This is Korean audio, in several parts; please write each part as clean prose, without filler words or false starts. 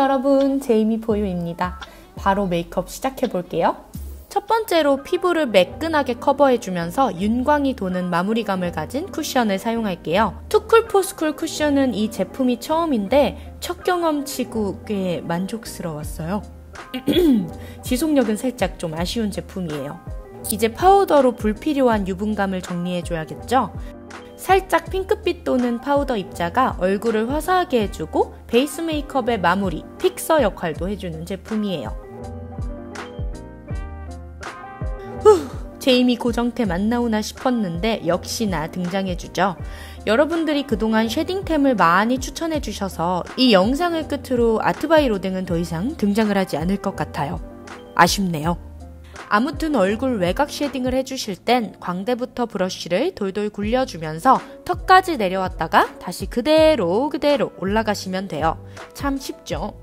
여러분, 제이미포유입니다. 바로 메이크업 시작해볼게요. 첫 번째로 피부를 매끈하게 커버해주면서 윤광이 도는 마무리감을 가진 쿠션을 사용할게요. 투쿨포스쿨 쿠션은 이 제품이 처음인데 첫 경험치고 꽤 만족스러웠어요. 지속력은 살짝 좀 아쉬운 제품이에요. 이제 파우더로 불필요한 유분감을 정리해줘야겠죠? 살짝 핑크빛 도는 파우더 입자가 얼굴을 화사하게 해주고 베이스 메이크업의 마무리, 픽서 역할도 해주는 제품이에요. 제이미 고정템 안 나오나 싶었는데 역시나 등장해주죠. 여러분들이 그동안 쉐딩템을 많이 추천해주셔서 이 영상을 끝으로 아트바이 로댕은 더 이상 등장을 하지 않을 것 같아요. 아쉽네요. 아무튼 얼굴 외곽 쉐딩을 해주실 땐 광대부터 브러쉬를 돌돌 굴려주면서 턱까지 내려왔다가 다시 그대로 올라가시면 돼요. 참 쉽죠?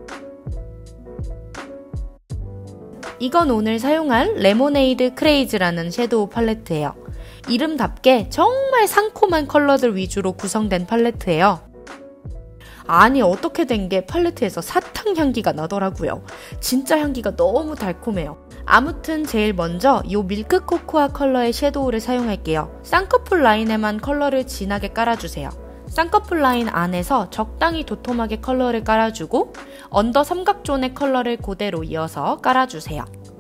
이건 오늘 사용할 레모네이드 크레이즈라는 섀도우 팔레트예요. 이름답게 정말 상콤한 컬러들 위주로 구성된 팔레트예요. 아니, 어떻게 된 게 팔레트에서 사탕 향기가 나더라고요. 진짜 향기가 너무 달콤해요. 아무튼 제일 먼저 이 밀크 코코아 컬러의 섀도우를 사용할게요. 쌍꺼풀 라인에만 컬러를 진하게 깔아주세요. 쌍꺼풀 라인 안에서 적당히 도톰하게 컬러를 깔아주고 언더 삼각존의 컬러를 그대로 이어서 깔아주세요.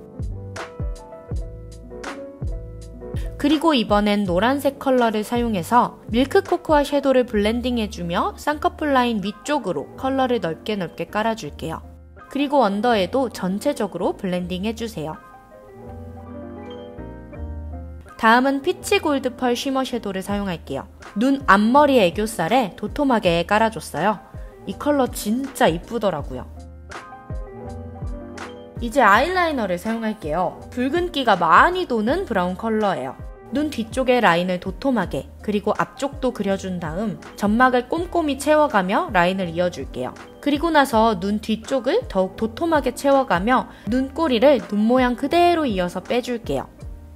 그리고 이번엔 노란색 컬러를 사용해서 밀크 코코아 섀도우를 블렌딩해주며 쌍꺼풀 라인 위쪽으로 컬러를 넓게 깔아줄게요. 그리고 언더에도 전체적으로 블렌딩 해주세요. 다음은 피치 골드 펄 쉬머 섀도우를 사용할게요. 눈 앞머리 애교살에 도톰하게 깔아줬어요. 이 컬러 진짜 이쁘더라고요. 이제 아이라이너를 사용할게요. 붉은기가 많이 도는 브라운 컬러예요. 눈 뒤쪽의 라인을 도톰하게 그리고 앞쪽도 그려준 다음 점막을 꼼꼼히 채워가며 라인을 이어줄게요. 그리고 나서 눈 뒤쪽을 더욱 도톰하게 채워가며 눈꼬리를 눈 모양 그대로 이어서 빼줄게요.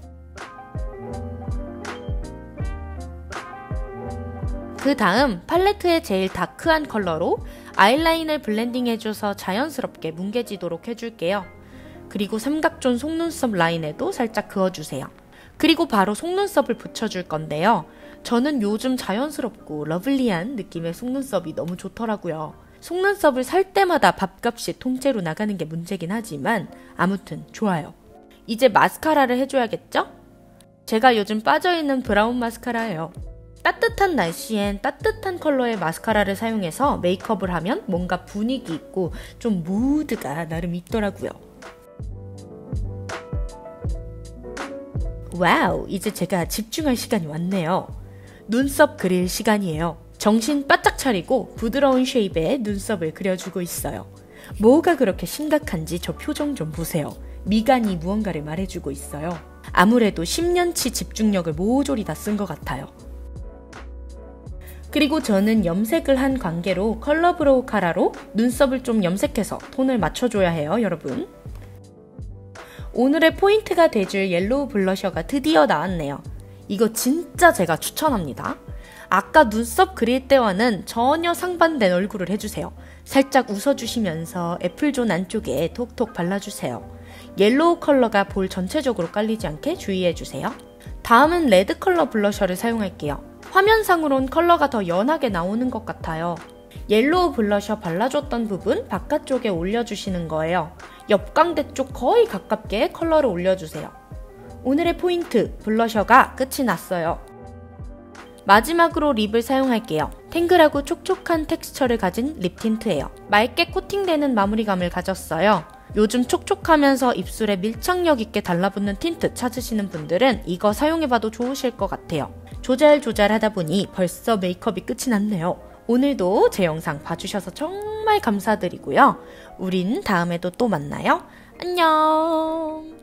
그 다음 팔레트의 제일 다크한 컬러로 아이라인을 블렌딩해줘서 자연스럽게 뭉개지도록 해줄게요. 그리고 삼각존 속눈썹 라인에도 살짝 그어주세요. 그리고 바로 속눈썹을 붙여줄 건데요. 저는 요즘 자연스럽고 러블리한 느낌의 속눈썹이 너무 좋더라고요. 속눈썹을 살 때마다 밥값이 통째로 나가는 게 문제긴 하지만 아무튼 좋아요. 이제 마스카라를 해줘야겠죠? 제가 요즘 빠져있는 브라운 마스카라예요. 따뜻한 날씨엔 따뜻한 컬러의 마스카라를 사용해서 메이크업을 하면 뭔가 분위기 있고 좀 무드가 나름 있더라고요. 와우, 이제 제가 집중할 시간이 왔네요. 눈썹 그릴 시간이에요. 정신 바짝 차리고 부드러운 쉐입의 눈썹을 그려주고 있어요. 뭐가 그렇게 심각한지 저 표정 좀 보세요. 미간이 무언가를 말해주고 있어요. 아무래도 10년치 집중력을 모조리 다 쓴 것 같아요. 그리고 저는 염색을 한 관계로 컬러 브로우 카라로 눈썹을 좀 염색해서 톤을 맞춰줘야 해요, 여러분. 오늘의 포인트가 돼줄 옐로우 블러셔가 드디어 나왔네요. 이거 진짜 제가 추천합니다. 아까 눈썹 그릴 때와는 전혀 상반된 얼굴을 해주세요. 살짝 웃어주시면서 애플존 안쪽에 톡톡 발라주세요. 옐로우 컬러가 볼 전체적으로 깔리지 않게 주의해주세요. 다음은 레드 컬러 블러셔를 사용할게요. 화면상으론 컬러가 더 연하게 나오는 것 같아요. 옐로우 블러셔 발라줬던 부분 바깥쪽에 올려주시는 거예요. 옆광대 쪽 거의 가깝게 컬러를 올려주세요. 오늘의 포인트, 블러셔가 끝이 났어요. 마지막으로 립을 사용할게요. 탱글하고 촉촉한 텍스처를 가진 립 틴트예요. 맑게 코팅되는 마무리감을 가졌어요. 요즘 촉촉하면서 입술에 밀착력 있게 달라붙는 틴트 찾으시는 분들은 이거 사용해봐도 좋으실 것 같아요. 조잘조잘 하다 보니 벌써 메이크업이 끝이 났네요. 오늘도 제 영상 봐주셔서 정말 감사드리고요. 우린 다음에도 또 만나요. 안녕.